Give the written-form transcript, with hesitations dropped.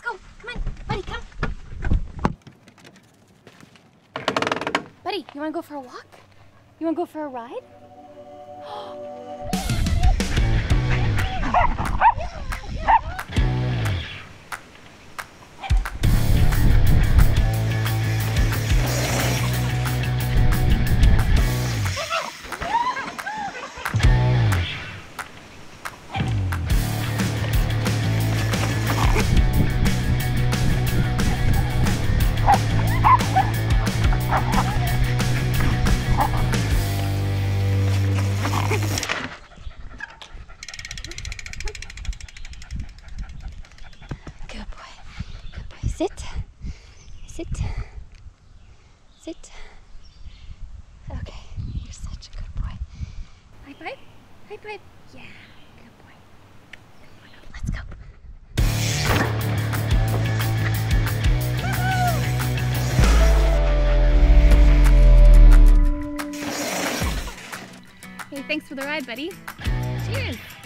go. Come on, Buddy, come. Buddy, you wanna go for a walk? You wanna go for a ride? Good boy. Good boy. Sit. Sit. Sit. Okay. You're such a good boy. High five. High five. Yeah. Good boy. Good boy. Let's go. Hey, thanks for the ride, buddy. Cheers.